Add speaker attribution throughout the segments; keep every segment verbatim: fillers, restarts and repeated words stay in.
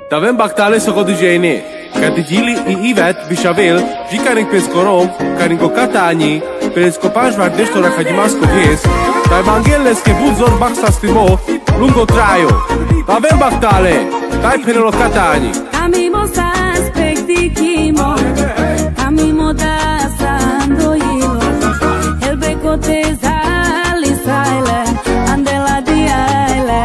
Speaker 1: Davem baktale soko dujene. Katigili i Ivet Bishavel, Jikaring Peskorom, Karingo Katani, Peskopaș Vardeșto la Hadimasco Vies, Dai Bangeles che Buzor Baxa Stimo, Lungo Traio. Davem baktale, Dai Penelo Katani.
Speaker 2: Camimo s'aspetti chimo, camimo da sandoilo, el beco te sali saile, andela di aile.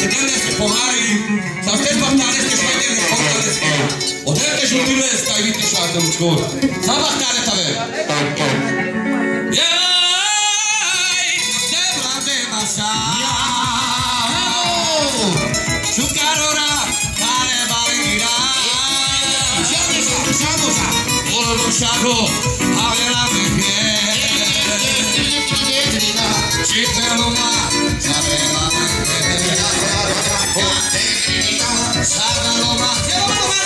Speaker 3: Седемдесет погари, са стез бахталеске шойдеме бахталеске. Одете жутиле стай вите шатем чкор. Са бахталета бе. Яй, дебла дема са. Шукарора, кале балира. Шадоса, шадоса. Оло шадо, авела меке. Чипелума, чапела меке. Sagaloma, Sagaloma,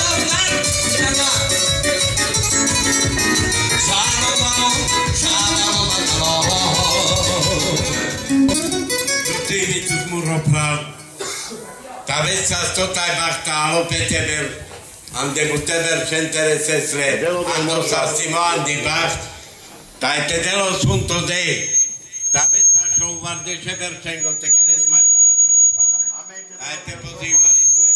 Speaker 3: Tini tut muropral. Tavezza stotai bartalo peteber. Ande muteber centere sesle. Ando sastimo andi bart. Tai te delo sunto de. Tavezza shovarde sheber cengo te kenes mai vario slava. Tai te pozivali mai.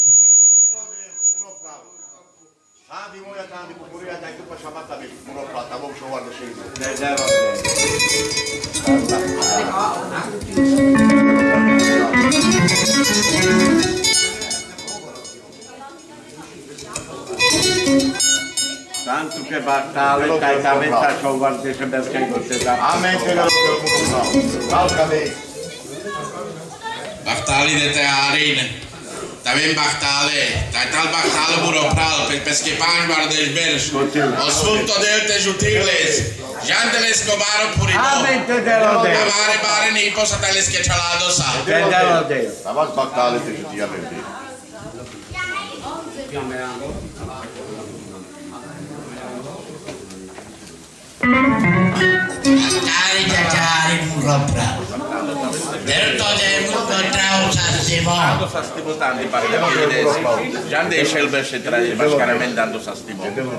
Speaker 3: Andi moja tam di kukuria dai tu pa shamata bi muropral tamo shovarde shego. Ne dero. Tanto che battale, dai cavezza c'ho guardato perché non da. Amen che lo calcame. Battali de te arine. También battale, dai tal battale muropral per pesche pan guardes bers. Asunto del te jutiles. Jantele scobaro purino. Amen te delo de. Amare bare ni posa tales che chalado sa. Te delo de. Avas battale te jutia verde. Cari cari muropra. Derto de muto trau sastimo.
Speaker 4: Dando sastimo tanti pare da vedesi. Già de scelbe se tra i mascaramento dando sastimo.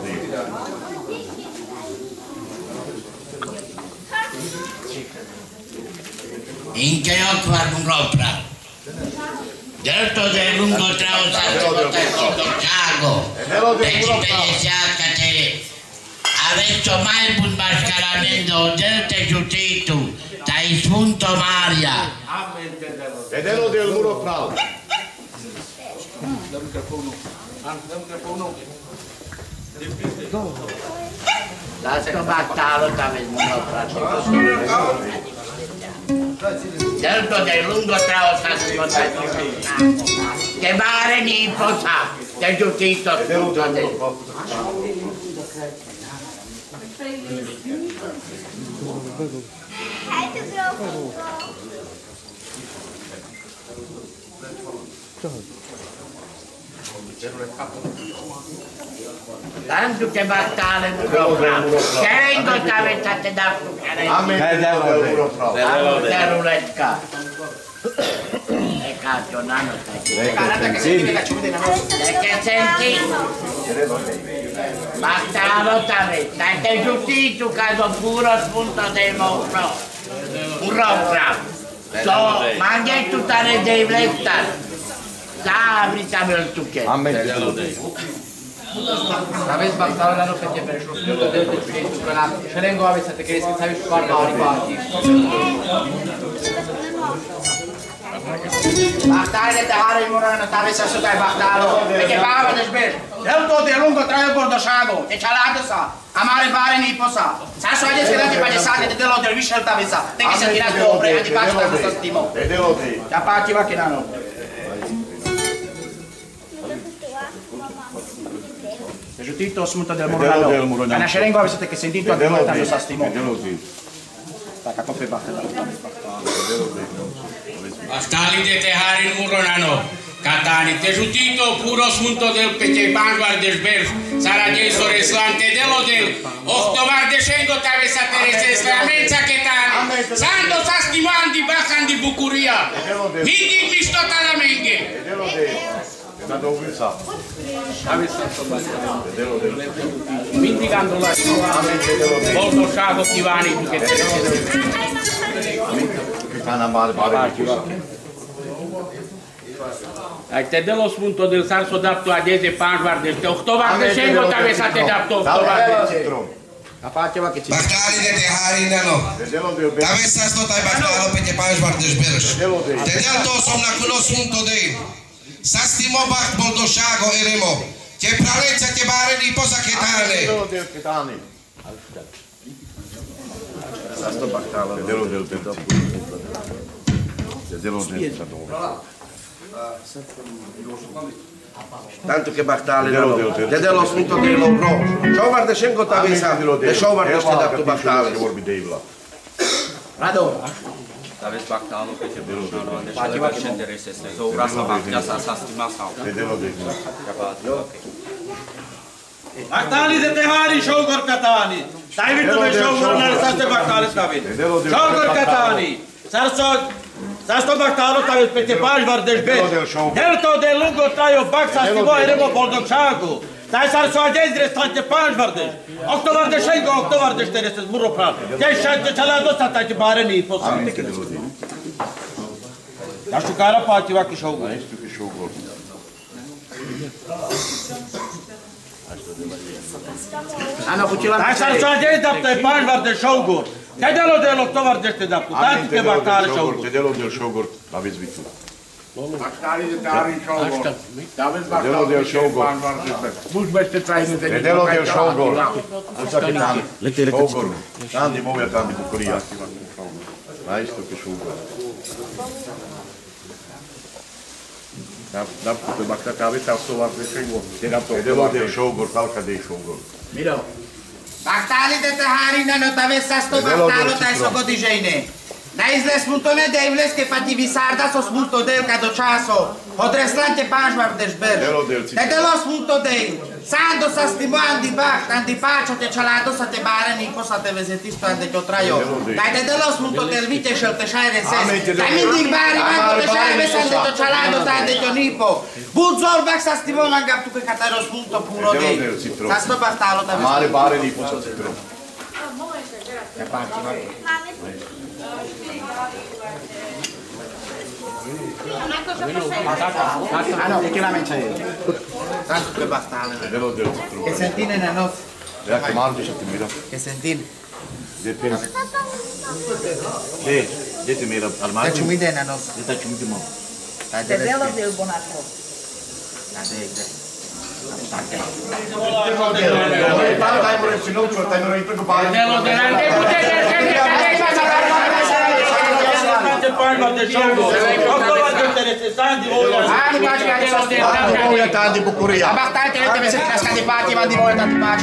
Speaker 3: In che occhio muropra. Derto de lungo trau sastimo tanto cago. E ci pensiate che adesso mai un mascaramento del te giudito, dai spunto Maria.
Speaker 5: Vedelo del muro frau.
Speaker 3: La sto battalo da il muro frau. Certo del lungo trao sastimo tanto che mare ni posa, del giudito spunto del. Tanto che battale Cerengo t'avete da
Speaker 5: Amen.
Speaker 3: La ruletka. E cazzo nano che senti? Battalo t'avete, dai giustito caso puro spunto del mostro. Un rompra. So, mangia tutta le debletta. Sabri sabri tu che.
Speaker 5: Amen.
Speaker 6: Aveți bactală la nu pe tebe și o spută de de ciulitu că la Cerengo aveți să te crezi că ți-ai și barbari bati. Bactale de hare morana, t'aveți să sutai bactalo. Perché pava de sber. Eu tot de lungo traio bordoșago. E cealato sa. Amare bare ni posa. Sa so adesso che ti fai sale de delo del visel t'avesa. Te che si tira sopra e ti faccio da questo stimo.
Speaker 5: Vedelo te.
Speaker 6: Ja pati va che nano. Giudito smuta del Murano. Ma na Cerengo avete che sentito a due tanto sa stimo. Stacca coppe batte da
Speaker 3: Astali de te harin muronano. Catani te giudito puro smunto del pete vanguard del berg. Sara de soreslante delo del. Octobar de Cerengo tave sa terese slamenza che tani. Sando sa stimandi bacan di bucuria. Vidi visto talamenghe.
Speaker 5: Da dovizza.
Speaker 6: Indicando la bordoșago Tivani che te
Speaker 5: Ana mare mare.
Speaker 6: Ai te dello spunto del sarso d'apto a dese panguard del te octobar de Cerengo t'ave sa te d'apto octobar.
Speaker 3: Bahtali de Teharinano. Avesas tot ai Bahtalo pe te pași Vardesberș. Te del to som na cunoscunto de. Sastimo Baht Boldoșago eremo. Che pralenza che bare di posa che tane.
Speaker 5: Sasto Bahtalo. Te delo del Te delo del
Speaker 4: Tanto che Bahtali no. Te dello spunto de lo pro. Ciao Vardeshenko tavesa. De show Vardește da tu Bahtali.
Speaker 6: Rado.
Speaker 7: Aveți Bahtalo pe ce Boldoșano, deci le verșeni de reseste. Zău rasa Bahtea sa s-a stimat sau.
Speaker 5: Te delo del
Speaker 8: Bahtali de Tehari, Shogor Katani. Stai vitu me Shogor na resaste Bahtali stavit. Shogor Katani. Sarso Sasto Bahtalo stavit pe te pași Vardesbeș. Delto de lungo traio Baxa stivo eremo Boldoșago. Dai sarso agenzi restante pași Vardeș. Octo Vardeshenko, octo Vardește restes burro pral. Te șante çalado sata ki bare ni posa. Da știu cara pativa ki Shogor.
Speaker 5: Știu că Shogor.
Speaker 8: Dai sarso agenzi dapta e pași Vardeș Shogor. Te delo de octo Vardește dapta. Dai te Bahtali Shogor.
Speaker 5: Te delo del Shogor. Aveți vitu.
Speaker 6: Bahtali de Teharin Shogor. Aveți
Speaker 5: Te delo del Shogor.
Speaker 6: Mulți băște traine de
Speaker 5: Te delo del Shogor. Alza che tani. Shogor. Tandi moja tandi bukuria. Ma isto che Shogor. Da pe Bahtali cave ta sto Vardeshenko. Te delo del Shogor, talca de Shogor.
Speaker 6: Miro. Bahtali de Teharin no tavesa sto Bahtalo ta so godijene. Na izles multone de izles che fativi sarda so smulto del cado časo. Odreslante pași Vardesberș. Te delos multo de. Sando sa stimo andi Baht, andi pacio te çalado sa te bare ni posa te vezetisto ande te otraio. Dai te delos multo del vite shel te shai reses. Dai mi dig bari manco te shai ves ande te çalado sa ande te nipo. Buzor Baht sa stimo mangap tu che cataros multo puro de. Sa sto Bahtalo ta ves.
Speaker 5: Mare bare ni posa citro.
Speaker 6: Ja paci va. Ah no, che la mencia io. Tanto che Bahtali.
Speaker 5: Te delo del citro.
Speaker 6: Che sentine na nos.
Speaker 5: Ja che mardi se ti mira.
Speaker 6: Che sentine.
Speaker 5: De pen. Eh, dete mira al mar.
Speaker 6: Ta ciumide na nos.
Speaker 5: Deta ciumide mo.
Speaker 6: Ta
Speaker 9: Te delo del Bonaco.
Speaker 6: Ta de de.
Speaker 5: Dai more finocchio, dai more preoccupare.
Speaker 8: Delo de pași Vardeshenko. Octo Vardește restes. Sandi voia.
Speaker 6: Ah, mi piace che sto
Speaker 5: Tandi moja tandi bukuria.
Speaker 6: Ma Bahtali te deve essere casca di pati, ma di voi tanti paci.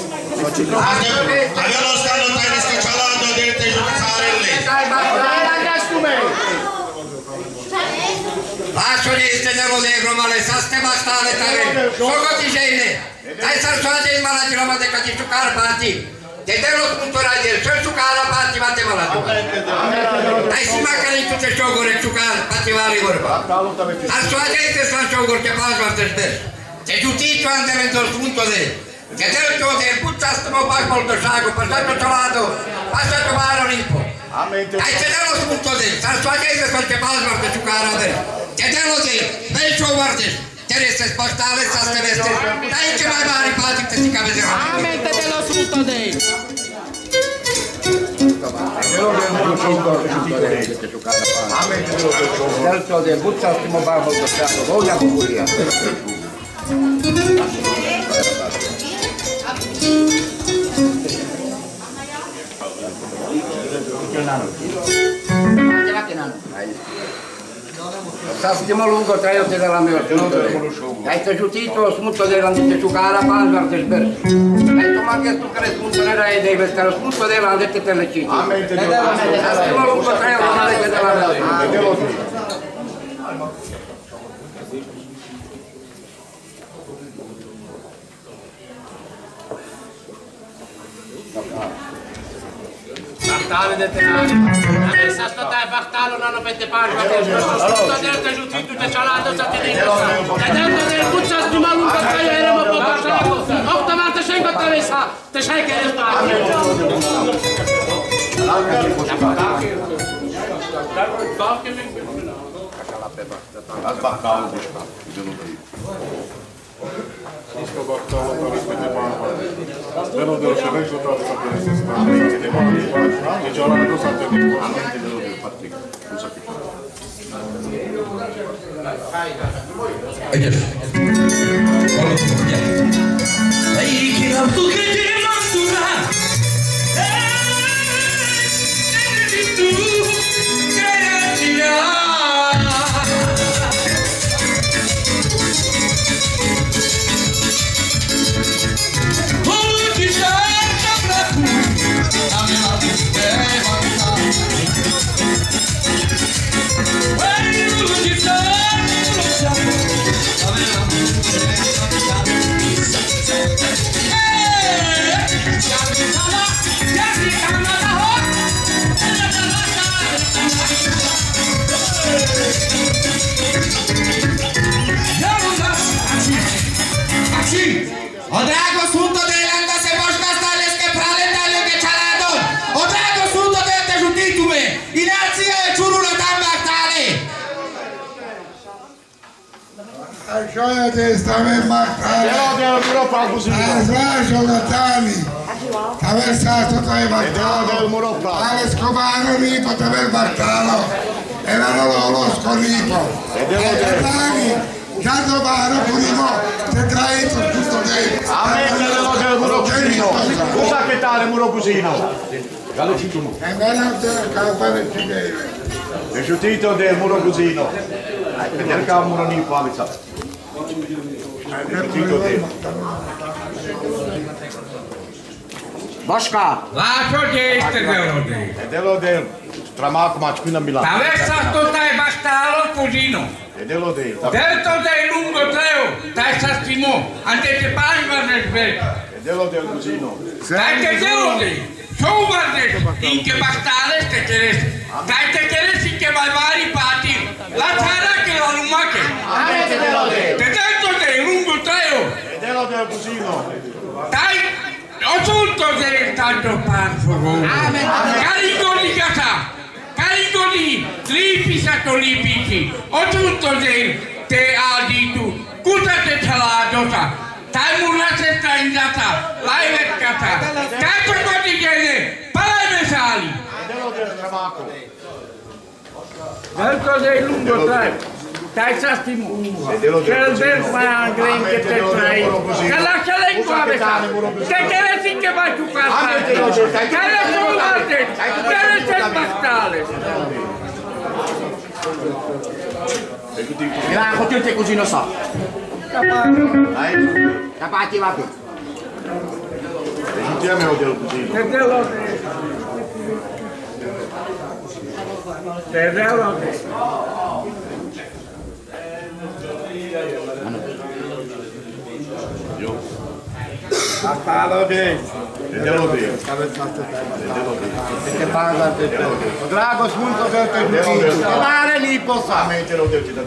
Speaker 3: Abbiamo stato stai scocciolando del te giudiziarelli. Lascio gli estendevo negro male, sa ste bastare tare. Sono ti gene. Dai sarsuate il malato la mate che ti giocare parti. Te devo spuntare del se giocare parti mate malato. Dai si manca di tutte giocare giocare parti vari corpa. Sarsuate che sta giocare che passa per te. Te giudizio andare del punto de. Che detto del puzzasto mo pa col saco, passato trovato, passato male limpo. Dai te devo spunto de. Sarsuate che che passa per giocare adesso. Che devo dire, bel ciò guardi, te resta spostare sta ste veste, dai che mai vari pati che si capiscono.
Speaker 6: Amen, te dello sfrutto dei.
Speaker 9: Certo del buttastimo barbo do stato, voglia curia. Stimo lungo traiete della mia hai te giudito smuto della dite giocare a panza del berso hai tu ma che tu crees smuto nera e deve stare smuto della dite te le citi stimo lungo traiete della mia
Speaker 6: Bartale de tenani, adesso sto dai Bartalo non avete parla, sto dentro giusto tutte cialate state di cosa. E dentro del puccia sti malungo tagliere ma poco saco. Otto volte cinque attraversa, te sai che è
Speaker 5: Isto Bartalo tady jsme nepáhali. Bylo byl člověk, co to tady se správně nemá. Je čala do satiny, vlastně bylo byl Patrik.
Speaker 3: Ayer. Ay, que la tu que te mandura. Eh, tu que ya O drago sunto de landa se boška stales ke prale dalje ke čalado. O drago sunto de te žutitume. Inacija je čurula tam baktale.
Speaker 10: Așa de stave baktale. Azlažo latani. Taver sa to je baktalo. Ale skobano nipo taver baktalo. Erano lolo skonipo. Latani. Cada vara purimo, te trai tutto dei.
Speaker 5: Amen, dello del muro cusino. Cosa che tale muro cusino? Gallo citumo.
Speaker 10: E bella te campane ci deve.
Speaker 5: E giudito del muro cusino. Vedere che un muro ni pavica. Giudito del.
Speaker 9: Boška!
Speaker 11: Lačo dejste dello dej.
Speaker 5: Dello del. Tramaco ma qui na Milano.
Speaker 11: Adesso sto dai bastalo cusino.
Speaker 5: E dello del.
Speaker 11: Delto dei lungo treo, dai sastimo, andate palma nel bel.
Speaker 5: E dello del cusino.
Speaker 11: Dai che dello dei. Show guarde, in che bastale ste teres. Dai te teres in che valvari pati. La tara che la lumache.
Speaker 6: Avete dello dei.
Speaker 11: Te delto dei lungo treo.
Speaker 5: E dello del cusino.
Speaker 11: Dai, ho tutto del tanto parfo. Carico di casa. Carico di lipi sato lipici, ho tutto del te adi tu, cosa te ce l'ha dosa, tai murate sta in data, l'hai leccata, tai per quotidiane, palai sali. Delto del lungo tre, tai sastimo, c'è il del mangrem che te trai, che lascia lei qua besare, che te le si che vai su casa, che le sono marte, che le c'è bastale.
Speaker 6: Gra hotel te cusino sa. Capati va qui.
Speaker 5: Insieme o del cugino.
Speaker 10: Baktalo de.
Speaker 5: Vedelo de.
Speaker 10: Che parla de. Drago smunto del te. Mare ni posa.
Speaker 5: Vedelo de ti da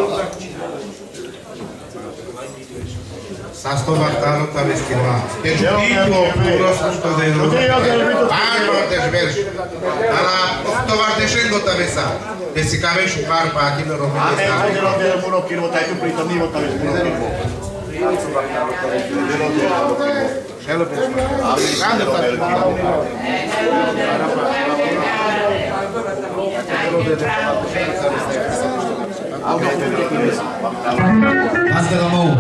Speaker 10: Sasto baktalo ta veskima. Che giudico puro smunto del. Parlo de sver. Ala to vardeshengo ta vesa. Desi kaveš par pa kilo robi.
Speaker 5: Amen. Vedelo de muro kilo ta tu pritonivo ta veskima.
Speaker 10: Šelo pesma. Grande
Speaker 12: Hasta la mão.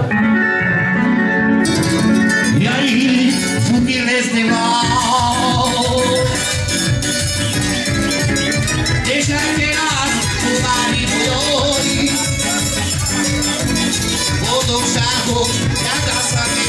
Speaker 12: E aí, futiles de mal. Deixa querer o marido. Todo chato, cada sabe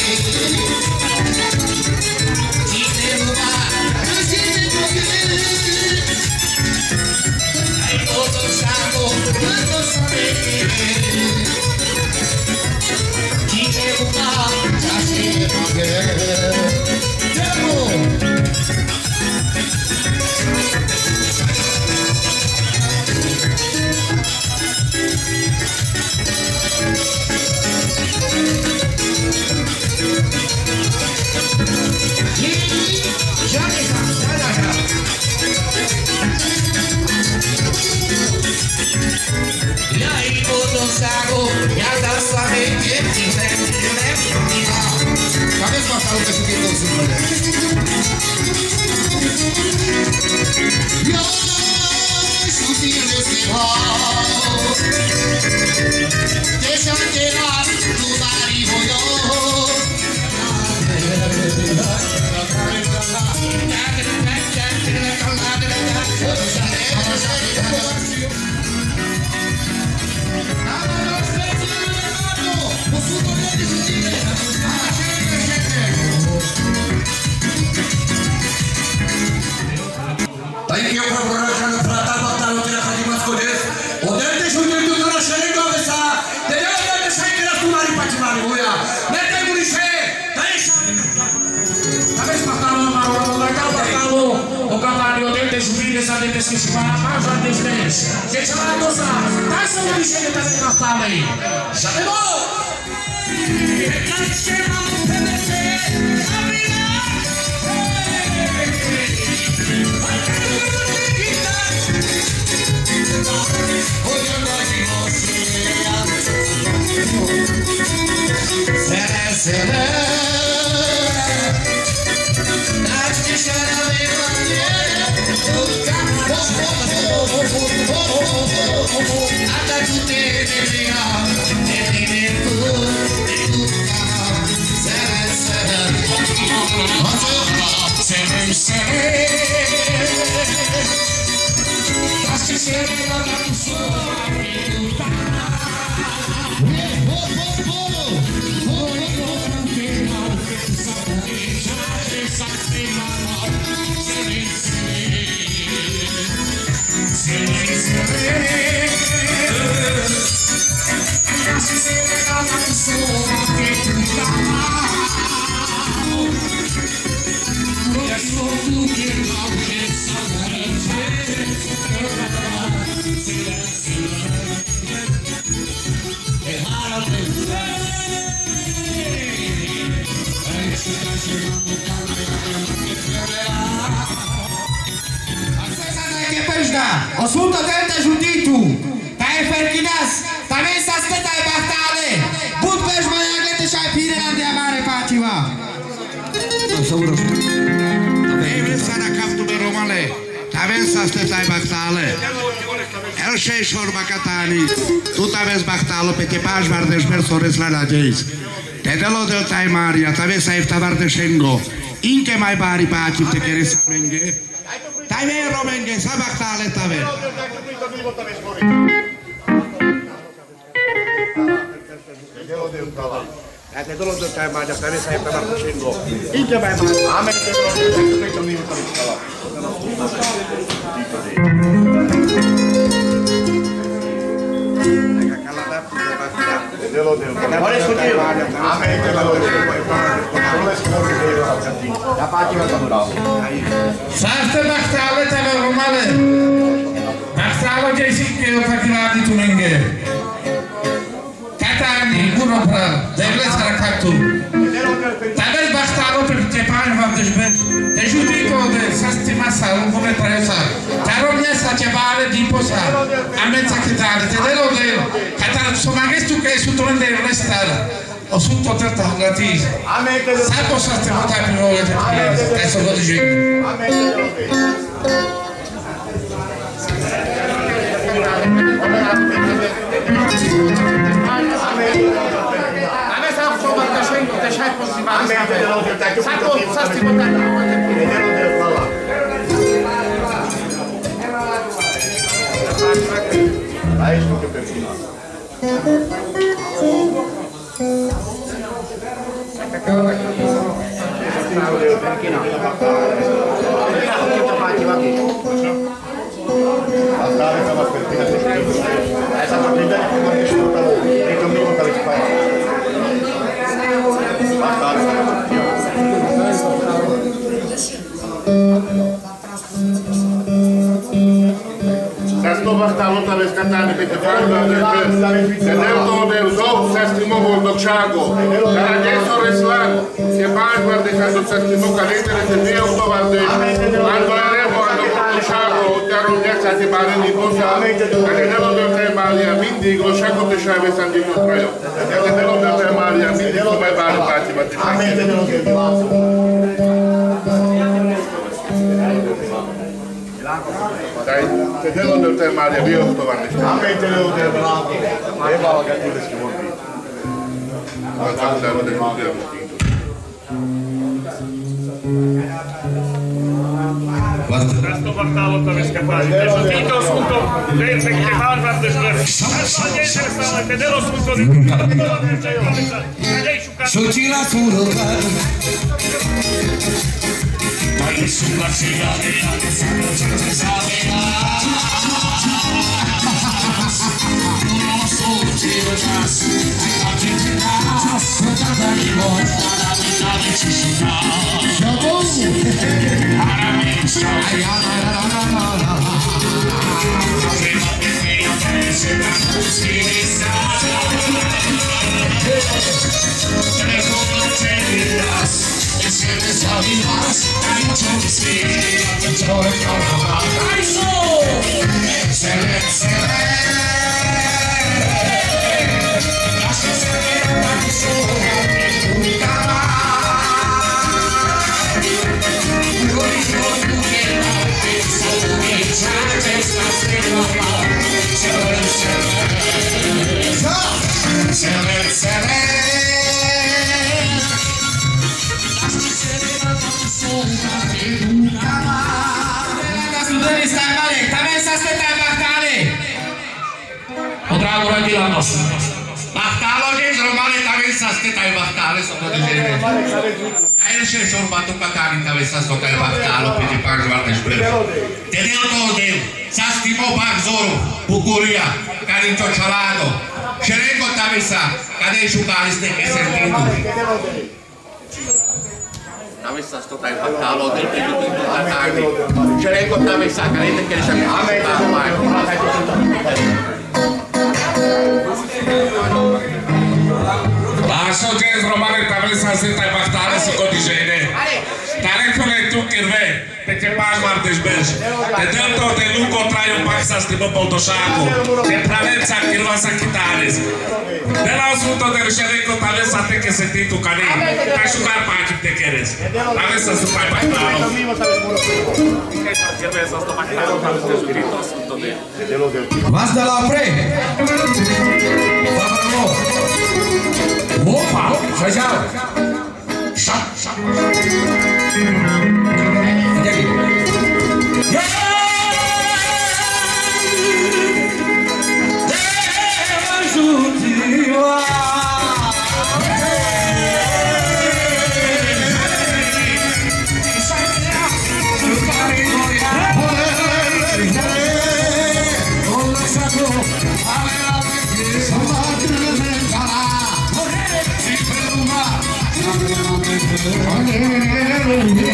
Speaker 12: Tedelo del Taimaria, Tavesa e Tavardeshengo, Inke mai bari paci te keresa menge. Tavero menge, Sabaktale Tave.
Speaker 4: Te dolo del tai Maria, cabeza de Bartoshengo. Inke mai mai. Amen. Te dolo del tai Maria, cabeza de
Speaker 12: Saste Bachtale tebe romale. Bachtalo jesi ke fakiradi tunenge. Katani Buropra, devle sarakatu. Tabel Bachtalo per Japan Vardesben. Te giudito de sasti massa un come tresa. Taronia sa cevare di posa. Amenza kitale te delo de katar somagestu ke sutonde restar. O sotto terra gratis. Sai cosa stiamo facendo noi? Adesso lo dici.
Speaker 6: Adesso sto facendo te sai possibile. Sai cosa stiamo facendo?
Speaker 5: Hai sto che persino. Sesto Bartalo tale scandale che fanno del del zoo sestimo volto chago da adesso reslan che va guarda caso sestimo calendere del mio autovante quando eremo al chago da rogazza di bare di cosa che dello del tema Maria quindi lo chago te chave san di Ucraino che dello del Maria quindi come va a farci ma dai, te devo del te Maria, io sto vanno. A me te devo del bravo. E va a cattive schimonti. Ma quando devo del del Questo Bartalo tave scappare. Questo titolo assunto del che va a desver. Sta te devo assunto di
Speaker 13: Sotila sulla Dai sulla cena e la sanno ci sapeva Non so tiro gas Argentina Sotata di volta La vita di Cicina Aramenza Prima che mi offese Da cuscinista Telefono c'è Siete stati más, hai mucho que sí, attenzione calma, dai su, eccellenza, lascia sempre la persona, unica con il giorno che la pensa, comincia questa stella, eccellenza, eccellenza, Potrà vorrei la nostra. Bartalo che romane tavessa stetta il Bartalo sono di genere. E c'è sono fatto catani tavessa stetta il Bartalo per il par guarda spreco. Te devo todo sa stimo barzoro, bucuria, carincio ciolato. Cerengo tavessa, cade sciugare ste che sentito. Tavessa stetta il Bartalo del più di catani. Cerengo tavessa, cade che Lascio che romane tavessa stetta il Bartalo si condigene. Tarecole tu che ve, perché par guardes bes. Te dentro de lungo trai un pax stimo poltosaco. Te pravenza che lo vas a quitares. Dela asunto de Cerengo tavessa te che senti tu cani. Vai sucar parte te queres. Tavessa su pai Bartalo.
Speaker 14: Vas de la pre. Opa, já já. Chá, chá. Vem aqui. Deus ajude lá.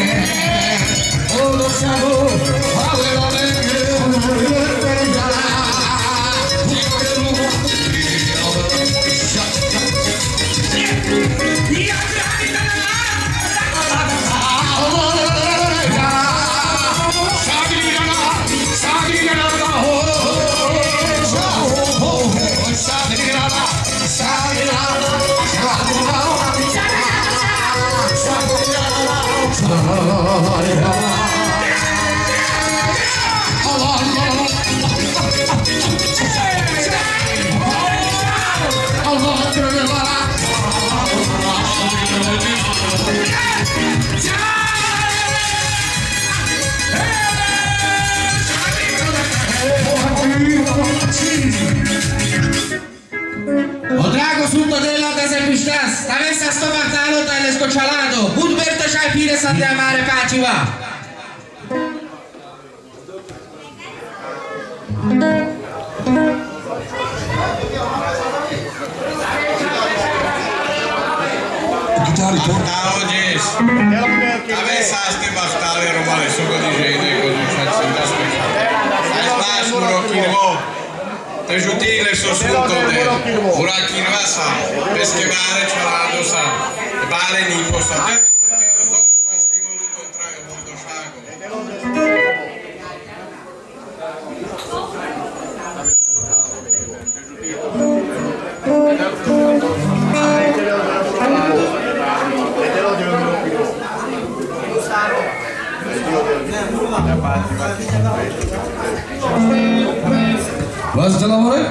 Speaker 12: O drago sunto della da sempistas, avesse sto battalo dal scoccialato, bud verta c'hai fine sa di amare paci va.
Speaker 3: Bahtalo dnes. Avesse ste bahtale romale soko di žene kozu čaci da sme. Aj zvlášť uroky dvo. Težutile so smutone. Uraky dvasa. Peske báre čaládo sa. Báre níko sa.
Speaker 14: Vas de l'amore?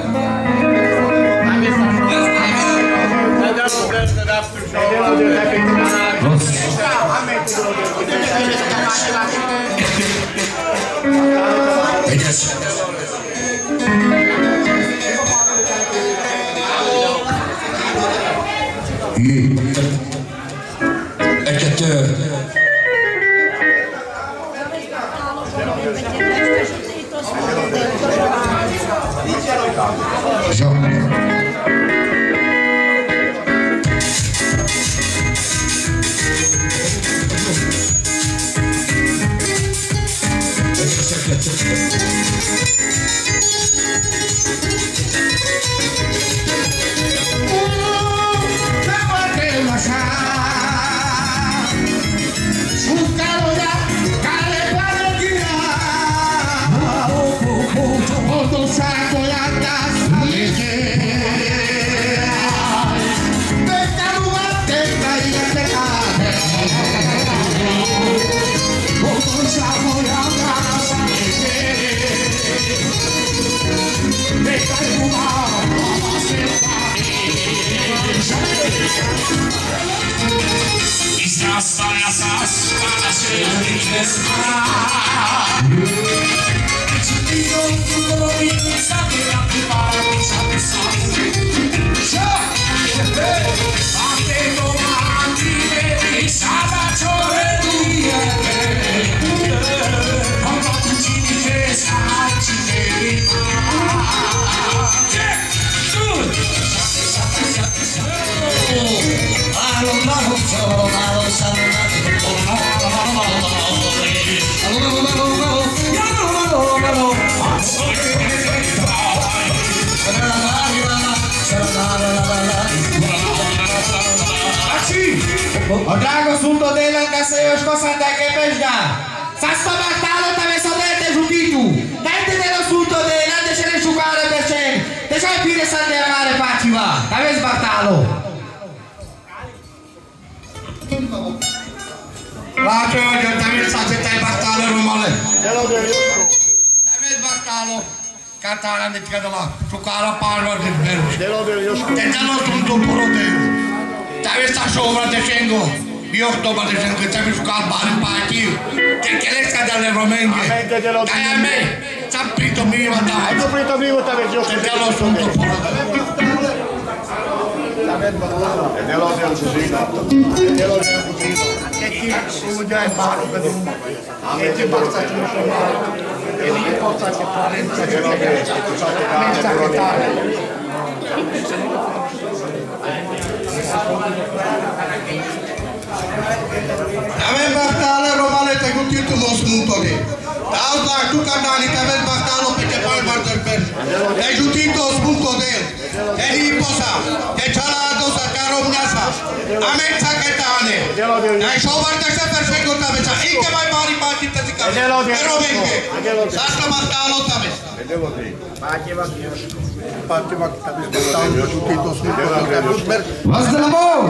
Speaker 12: O drago sunto dela da se još kosanda ke pežda. Sa sto bahtalo da me sodete žutitu. Dajte delo sunto dela da će ne šukare bešen. Da će pire sad da amare pačiva. Da vez bahtalo.
Speaker 9: Lače ođer da vez sad će taj bahtalo rumale. Da vez bahtalo. Katana ne ti kadala. Šukara parva de berž. Te delo sunto porodelu. Tave sta sopra te scengo, io sto battendo che ti scal bar party, che che le scada le romenghe. Dai a me, saprito mio dai. Hai saprito mio tave io te lo sunto fuori. E te lo devo così. E te lo devo così. Che ti su già in paro per un po'. A me ti basta tu. E lì porta che parenza che lo che che tale.
Speaker 15: Avem Bartale Romane te gutitu mo smuntode. Dau da tu cadani te avem Bartalo pe te pal Bartelberg. Te gutitu smuntode. Te hiposa, te chalado sa caromniasa. Ameța ketane. Dai șovarte se perfecto tabeța. Ike mai mari parti te zica. Pero venke. Sasta Bartalo tabes.
Speaker 16: Pace va chioșco. Pace va tabes Bartalo gutitu smuntode.
Speaker 14: Vas de la mor!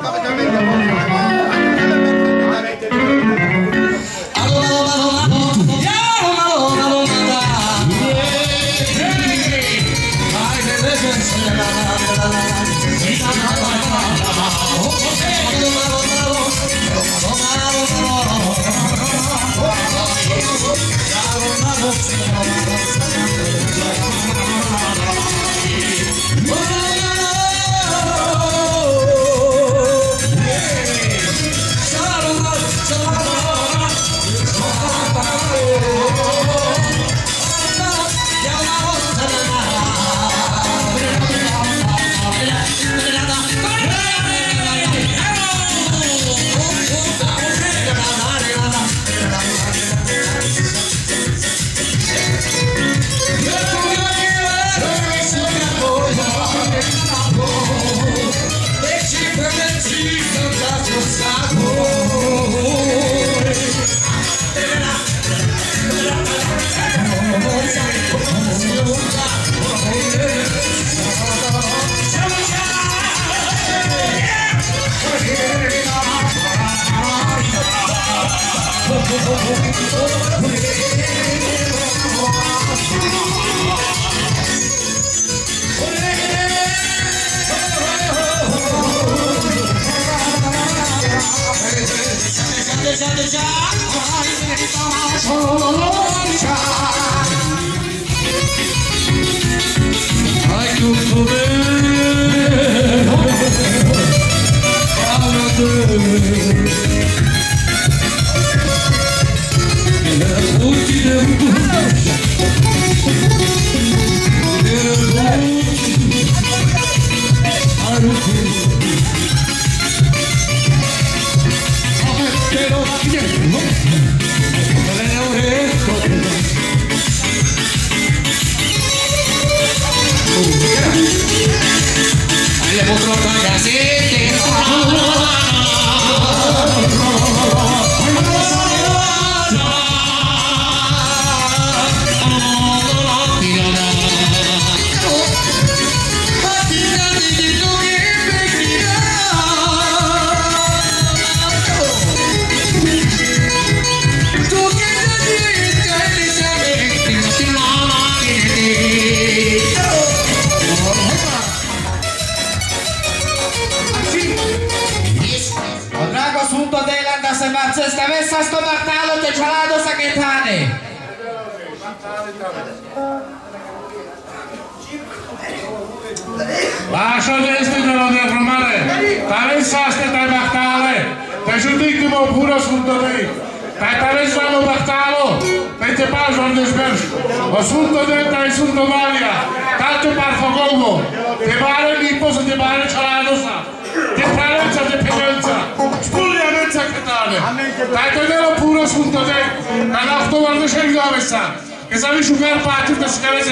Speaker 13: Lascia destino del romane, t'avessaste dai Bartale, te giudicimo pure sul dove, te t'avessamo Bartalo, te te passo al desverso, o sul dove te sul dovalia, tanto par fogogo, te pare l'imposto te pare cialadosa, te parenza te penenza, spugliamenza catane, te te vero pure sul dove, te l'afto guarda c'è il dovessa, che savi giocare parte per scalese,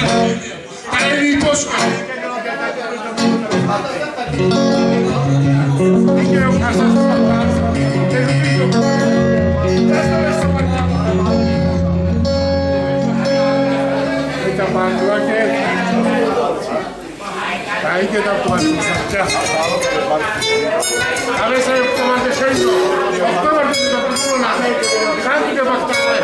Speaker 13: te l'imposto.
Speaker 5: Aí que dá para a ver se comando scendo o comando da persona tanto che battaglia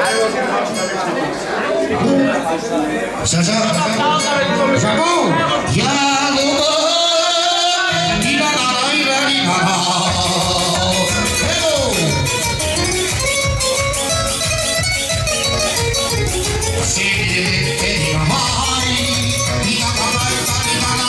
Speaker 15: sa sa sabu ya lo di la la la di la hello si e mai di la la di la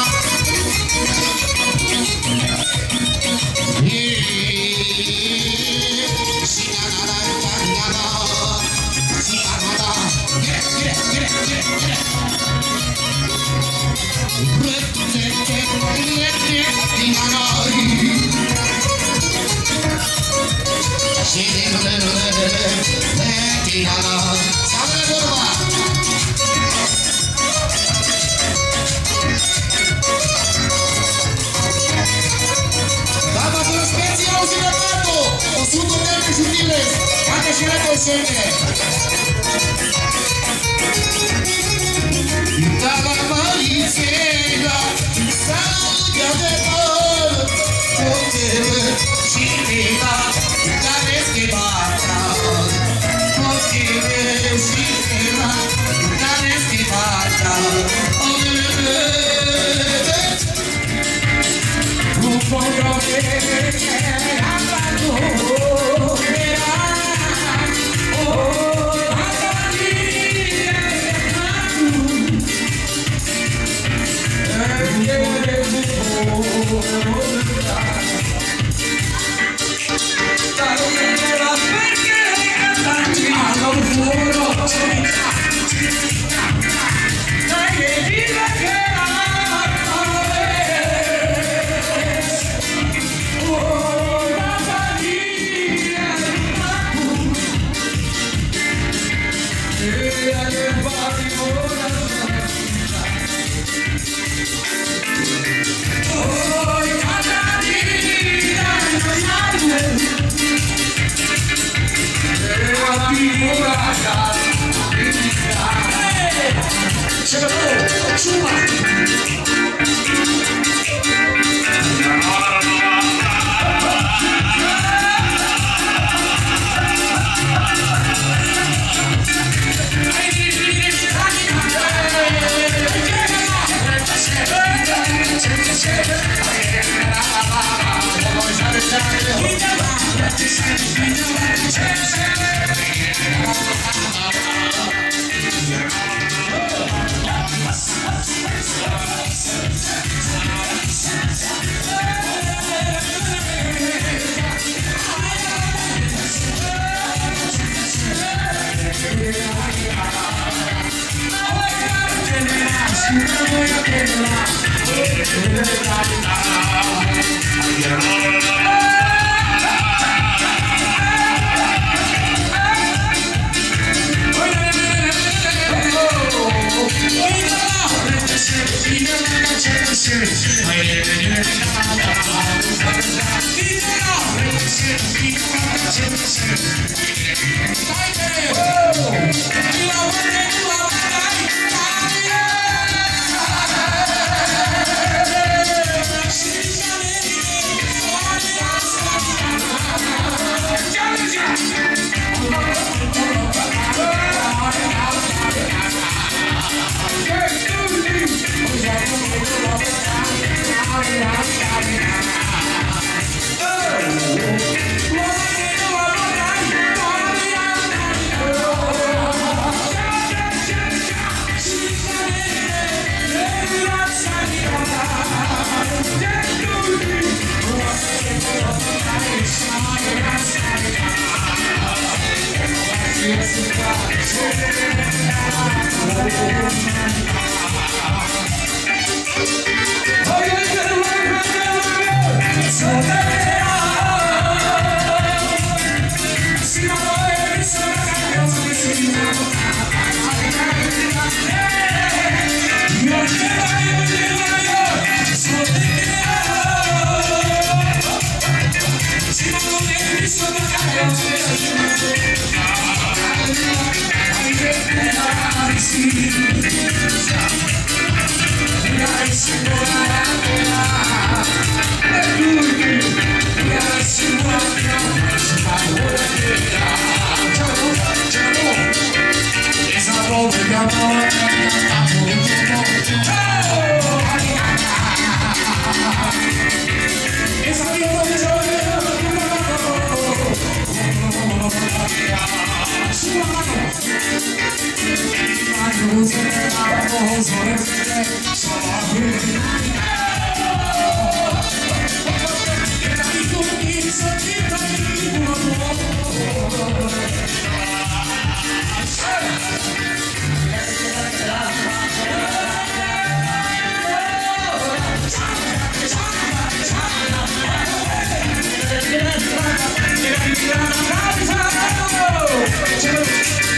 Speaker 17: Tigala, sabe vorba. Dama cu speții au zinătato, o sută de ani jutile, cate și le consente. Dama malițega, saludia de măr, potele și vila, care schibata. Potele și vila, care schibata. Un fondo de abbandono era, oh, Thank you.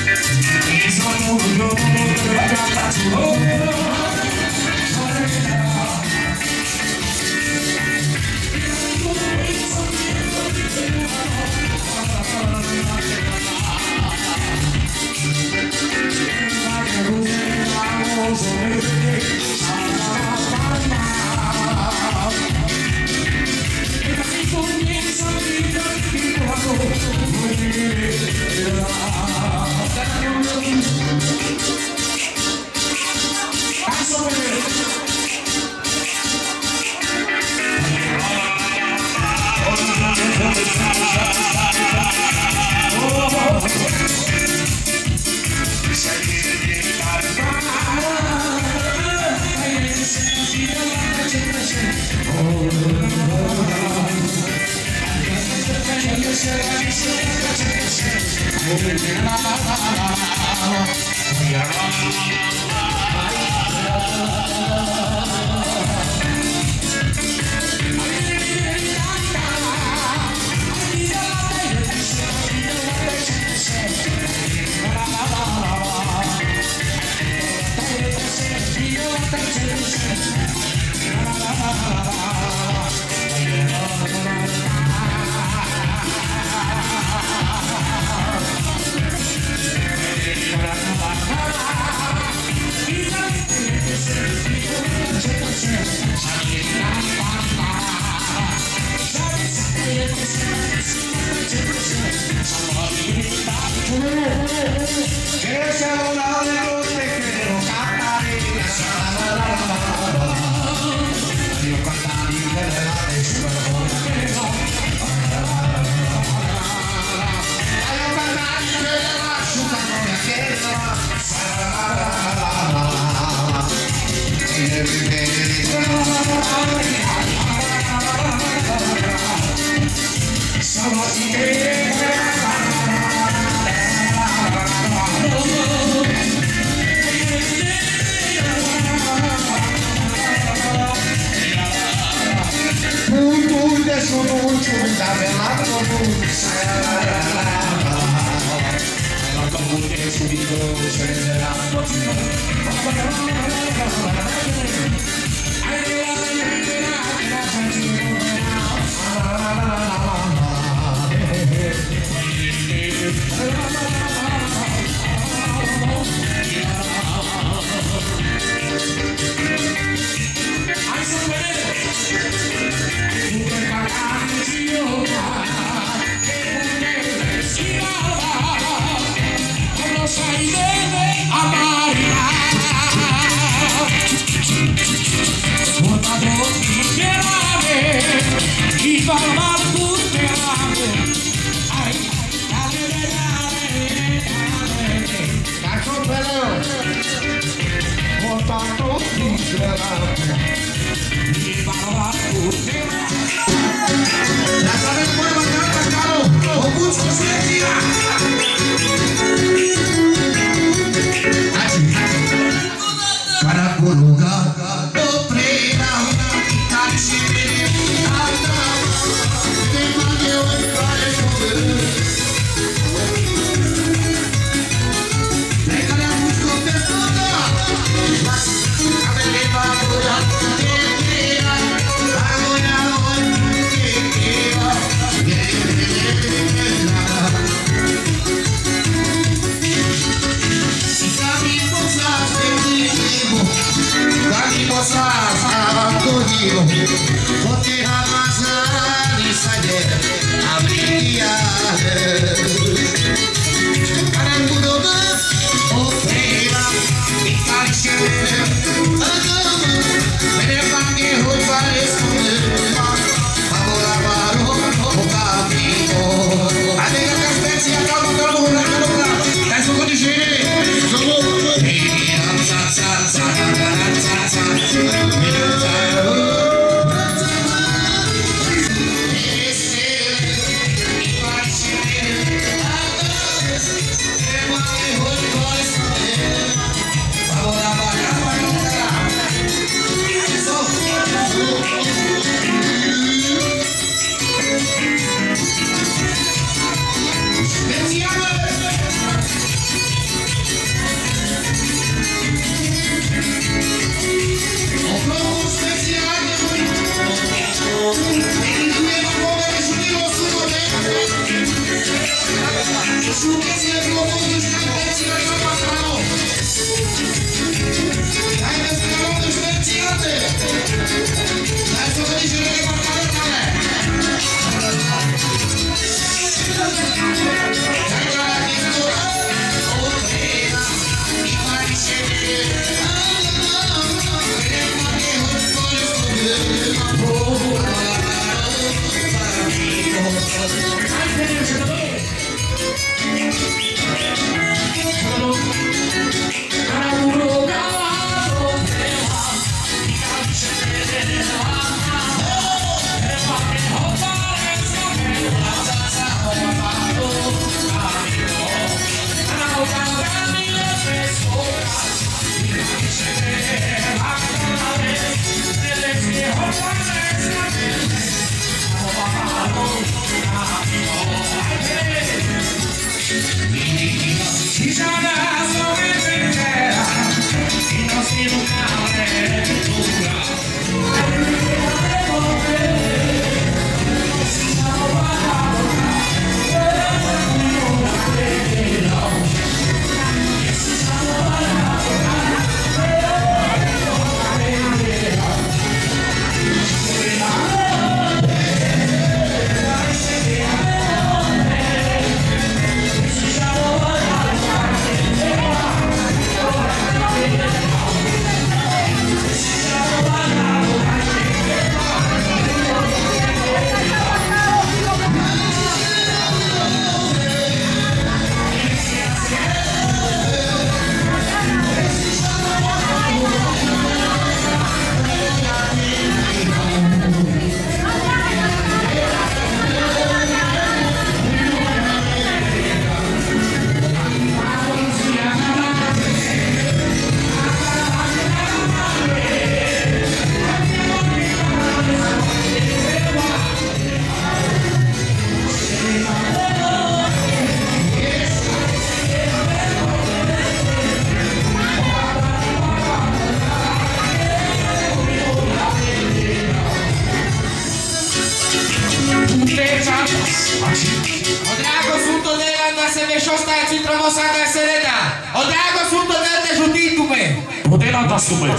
Speaker 17: moçada é serena. Onde água assunto deve ter juntinho também.
Speaker 13: Poder lá da suma.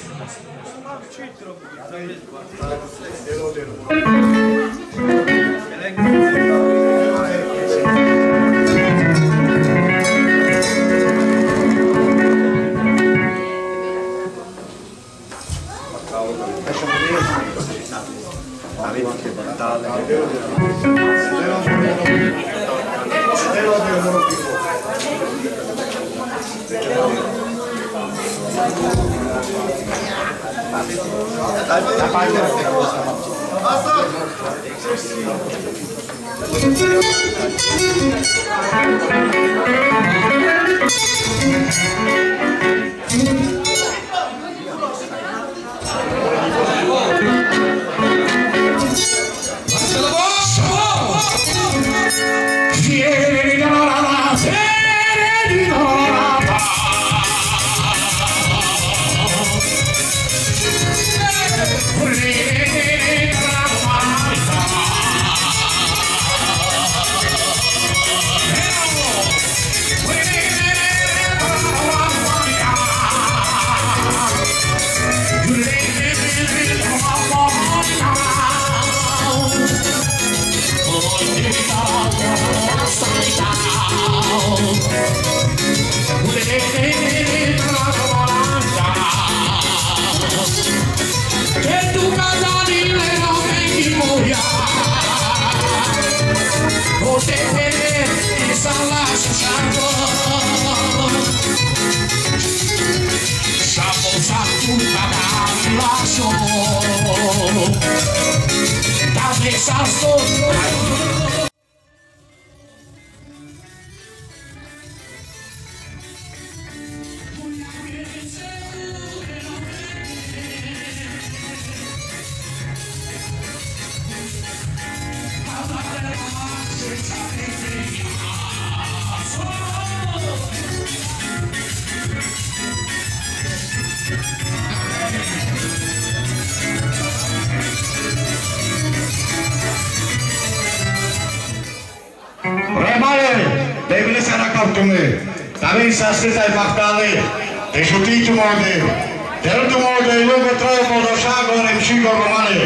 Speaker 18: Sa stessa è battale e su tutto modo del modo il lungo trovo Podoshago e Remchigo Romane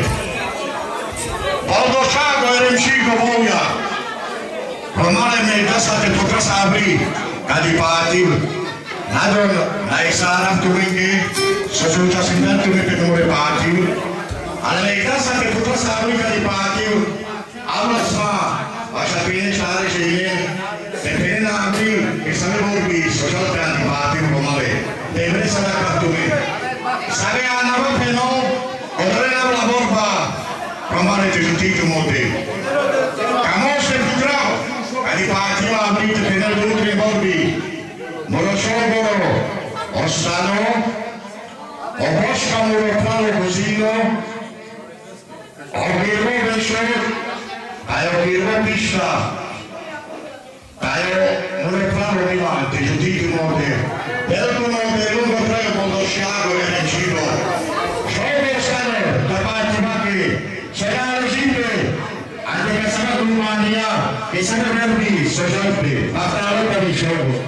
Speaker 18: Podoshago e Remchigo Boja Romane me da sa te potrà apri Kadipati Nadon na isara turingi sesuta sindantu me pe numere pati ale me da sa te potrà apri Kadipati Allah sa vasha pine sare shine Depende anche che sarebbe morbi social per antipati un po' male deve essere cartume sare a nava però odrena la borba romare te giudico molte camose pitrao antipati ma aprite per le ultime borbi morosogoro ossano obosca muroplano cosino ogirro vesho ogirro pista Ayo, non è claro vivante, giudito morte, perdono del lungo treno con lo sciago e nel cibo. Solo stanno davanti a che sarà resiste, anche che sarà l'umanità, che sarà verdi, soggiorni, ma fra la lotta di sciago.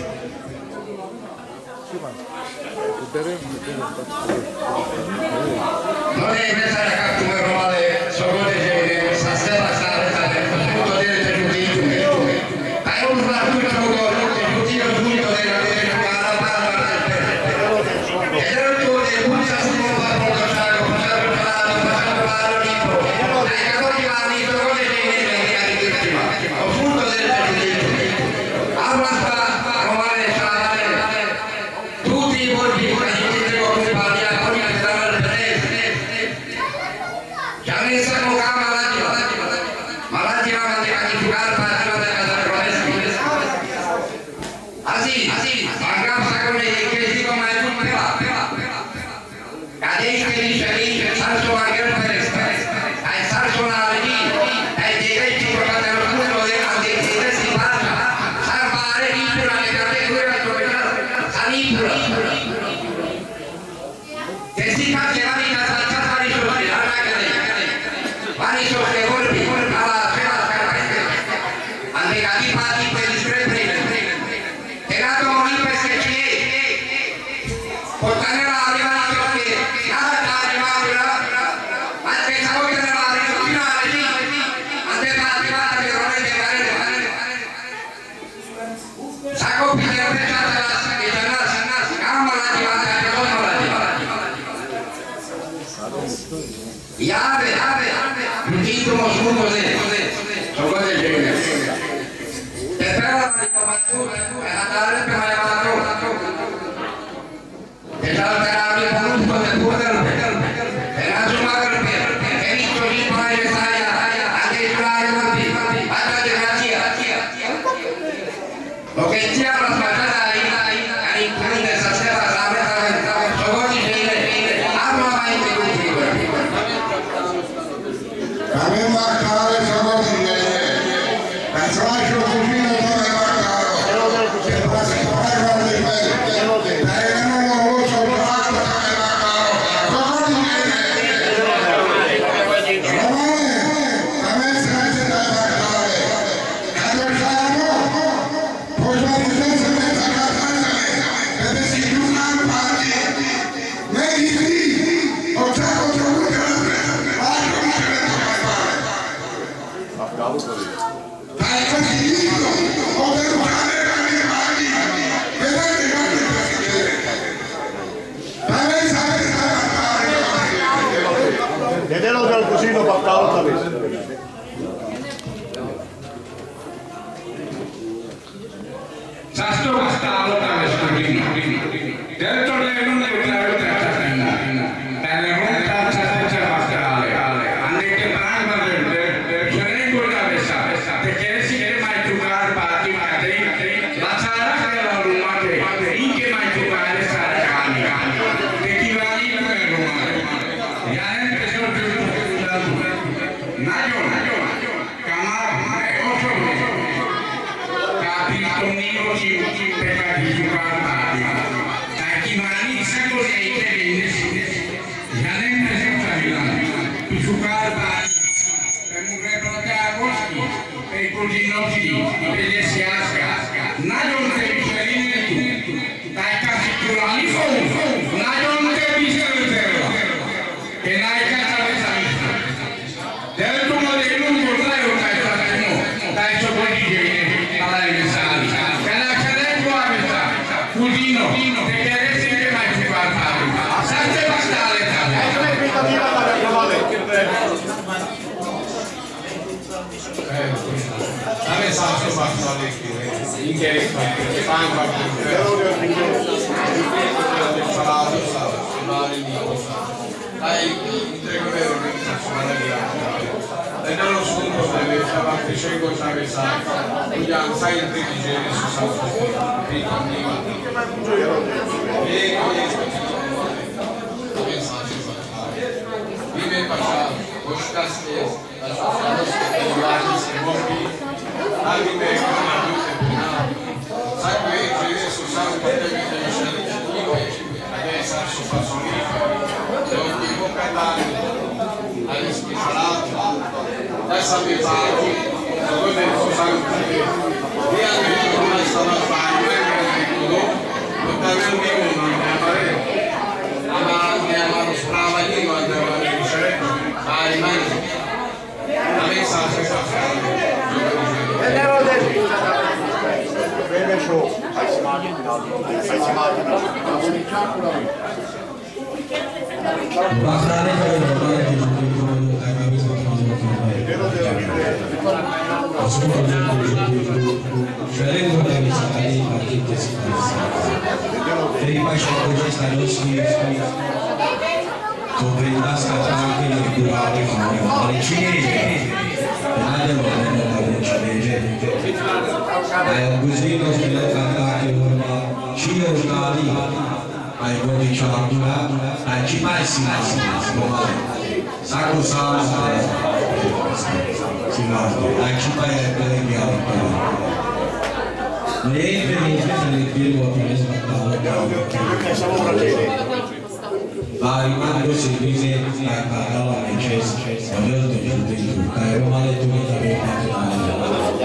Speaker 18: Non è pensare a catture romane, sono dei generi, sa stella stare, state, tutto deve essere giudito. Un rapido che tutti il punto della cara para e dentro le buccia sul mondo sciago facciamo parlare facciamo parlare tipo ai catori mani sono le linee di vittima al punto del giudizio avanza romane sciare tutti i borghi che devo comparire con il della prese già ne sa con malati malati ma di giocare per Así, así, vagamos con el que digo más de un pela, pela, pela. Cadê que dice ahí, salto a guerra de estrés, hay salto a la ley, hay derecho por la tercera de la de si pasa, salvare libro la categoría de propiedad, salibro. Que si casi la vida salta para eso, la cadena, para eso que golpe, a la pela, ante aquí para ti puedes creer.
Speaker 9: Portanera arrivata perché nada arrivata anche se voi arrivate in finale lì anche arrivata che non è che sa coppia di applicata la che già nasce nasce calma la arrivata che non la arrivata Iave, ave, l'ultimo scudo così, sono cose del genere. E però la ricomatura è Natale per la lavatura. E l'alteravi è venuto per poter e la giumata per e visto lì poi le sai anche il plare ma ti alla democrazia. Lo che ti ha la sbagliata lì a includere stasera la meta sono cose del genere. Hanno mai
Speaker 10: Kami marcare sono di me, la slascio cugino dove marcaro, se passi parla di me, dai non lo so troppo dove marcaro, sono di me. Romane, a me sente da marcare, addossano, poi va di senza mezza casa, per si chiudono parti, medici, ho già controllato la presa, altro non ce ne Dai consiglio, ho per usare le animali, vedete quanti presidenti. Dai mensaggi da fare.
Speaker 19: Vedelo dal cugino Baccalo Tavese.
Speaker 11: Sasto Baccalo Tavese cugino. Del torneo non è claro tra Catarina. Per le monta senza Baccale. Anche che parla del Cerengo Tavesa. Perché si deve mai giocare parti magari. La Sara che è la Roma che inche mai giocare Sara Cani. Che chi va lì non è Roma. Ya è che sono più Nayo, Camara, Ocho, Capito Nino ci per di giocare parti. Dai chi va lì sa cos'è che viene. Ya è che sono più giocare parti. Per muovere la Agoschi. E i cuginotti per gli siasca, non te vicerine tu, dai casi curali fu, non te vicerine che dai casi salita. Del tuo modello non vorrei un dai frattimo, dai sopravvivere alla rimessali. Che la cadenza a metà, cugino, che chiarezza che mai ti guardare. Sante bastale,
Speaker 5: Dame salso bastale che in che fanno salato male di dai intego vero che male di e nello sfondo delle parte scelgo traversa vogliamo sai intelligere su salso e condiva e vive passato Oscaste, la società che si muove, anche per il sai che ci sono stati praticamente le scelte adesso sono passati e ogni vocale adesso salato adesso abbiamo dove sono stati e anche come stava a fare non avevo più una parete ma andiamo strava lì ma andiamo a riuscire a rimanere la messa a questa
Speaker 19: Bene show, hai simato finale, hai simato
Speaker 14: Bakrane kare bakrane ki Želim da mi se tady aktivite si který máš hodně starosti, to by nás katáky nevykurávali chvíli, ale činěji, nádelo nemohli činěji, a guzino zbylo katáky horma, činěji urkálí, a je vody čákura, a čipaj si nás, Sako sám si nás, a čipaj je plný bělý. Nejde nejde ten film o tom Bariman do si blíže tak pádala nečest a byl to žlutinku. A je romane tu mi tady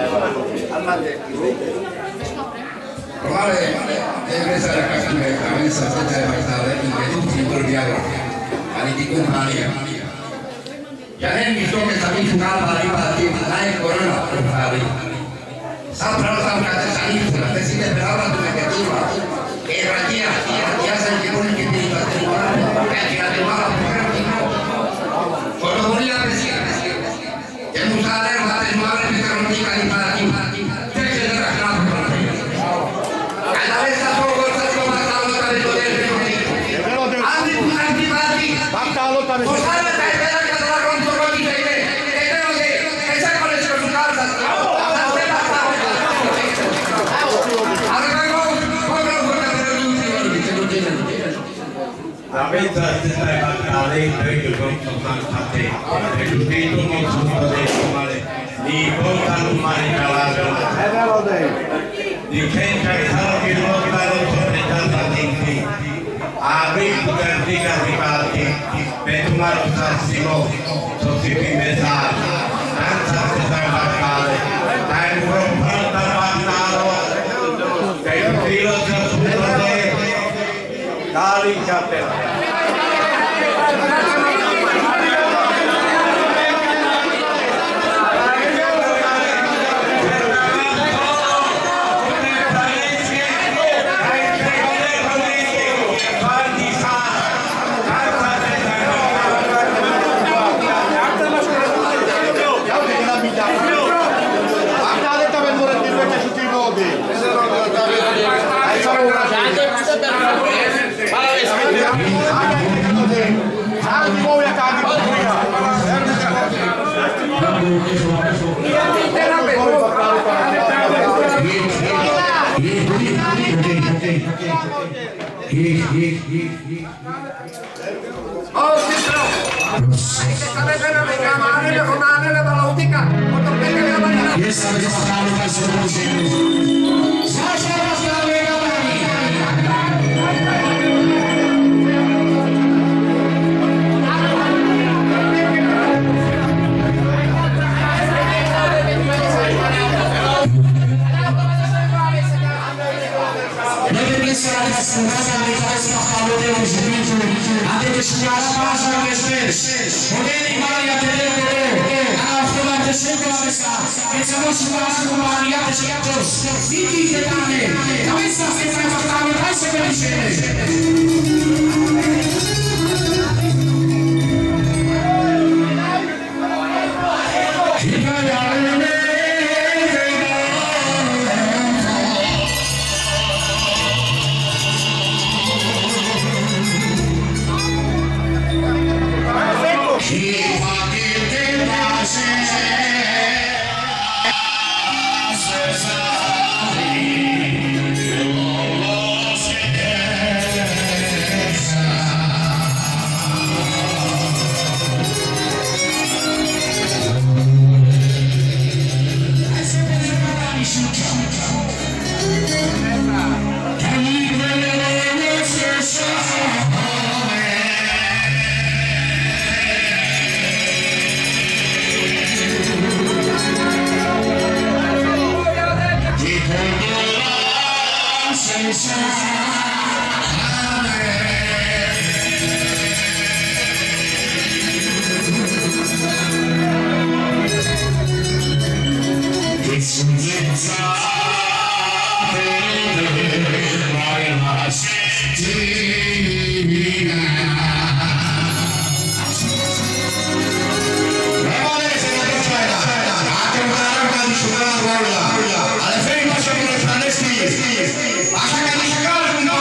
Speaker 9: Romane, deve essere cattivo, messa stessa è partita in veduti in biografia, ali di compagnia. Ja nem is tudom, hogy a mi fogálva ripartít, lájk korona profári. Száprázzám káte szánítva, de szinte beállható neked túlva. Én ragyia, ragyia szerint jól kitét a túlva, elkérni már a programot. Fotohoria beszél, de muszáj hát egy már egy mikronikani párti, teljesen raknám profári. Cada vez a poco estás comandando a ver poder de contigo. Andi párti párti, posada te espera que te la conto con mi gente. Que tengo que, que se conecte con su casa.
Speaker 18: La mezza stessa è fatta perché sono state e giustito non sono detto male di portare un mare calato di gente che sanno che non stanno sorprendendo a tempi aprì per dire arrivati per tomare un sassimo sotto i primi sali senza stessa baccale dai un confronto al baccalo che il filo si assume carica per te.
Speaker 9: Oh, Cistro! Hai che sapete la mia mano, le comane, le balautica, quanto perché la manina? Yes, I'm just trying to solution. Sasha, Sasha, le Avete studiato la pagina che spesso potete imparare a tenere a affrontare sempre la messa che siamo su casa con la riata ci addosso siti che danno la messa che fai fattare dai se per Alla fine facciamo le faneschi, a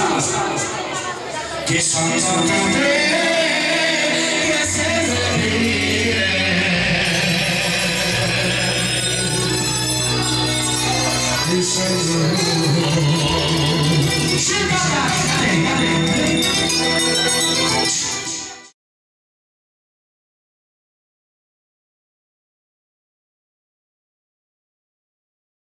Speaker 20: che sono stato te